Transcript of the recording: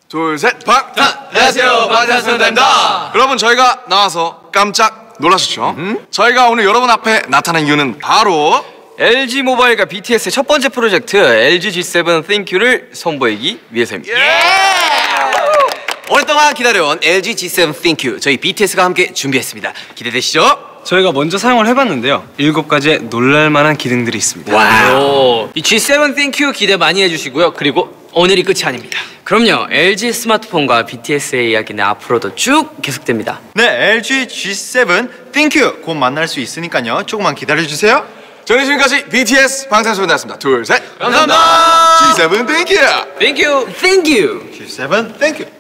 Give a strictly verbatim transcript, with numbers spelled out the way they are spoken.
둘, 셋, 박! 안녕하세요, 방탄소년단입니다. 여러분, 저희가 나와서 깜짝 놀라셨죠? 음? 저희가 오늘 여러분 앞에 나타난 이유는 바로 엘지 모바일과 비티에스의 첫 번째 프로젝트 엘지 지 세븐 Thank You를 선보이기 위해서입니다. 오랫동안 기다려온 엘지 지 세븐 Thank You, 저희 비티에스가 함께 준비했습니다. 기대되시죠? 저희가 먼저 사용을 해봤는데요, 일곱 가지의 놀랄만한 기능들이 있습니다. 와우. 이 지 세븐 Thank You 기대 많이 해주시고요. 그리고 오늘이 끝이 아닙니다. 그럼요, 엘지 스마트폰과 비티에스의 이야기는 앞으로도 쭉 계속됩니다. 네, 엘지 지 세븐 Thank You 곧 만날 수 있으니까요, 조금만 기다려주세요. 저는 지금까지 비티에스 방탄소년단이었습니다. 둘, 셋! 감사합니다. 지 세븐 Thank you! Thank you. Thank you. 지 세븐 Thank You.